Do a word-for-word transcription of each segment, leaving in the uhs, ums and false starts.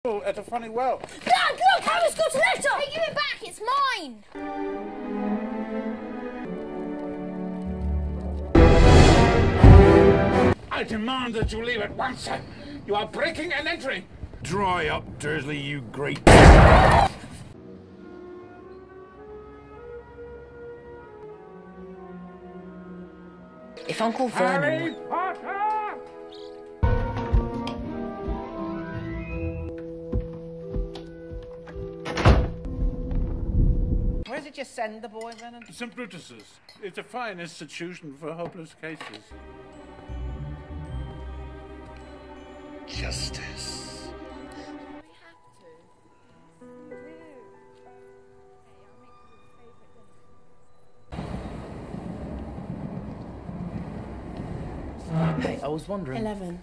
people at a funny well. Dad, look! Harry's got a letter! Hey, give it back! It's mine! I demand that you leave at once, sir. You are breaking and entering. Dry up, Dursley, you great... If Uncle Vernon... Harry Potter! Where did you send the boy, Vernon? Saint Brutus's. It's a fine institution for hopeless cases. Justice. Hey, I was wondering... Eleven.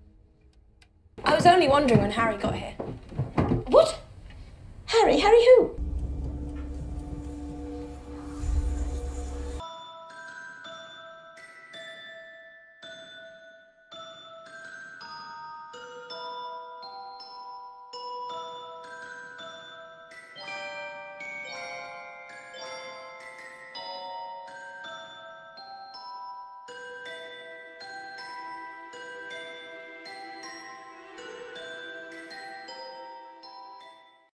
I was only wondering when Harry got here. What? Harry? Harry who?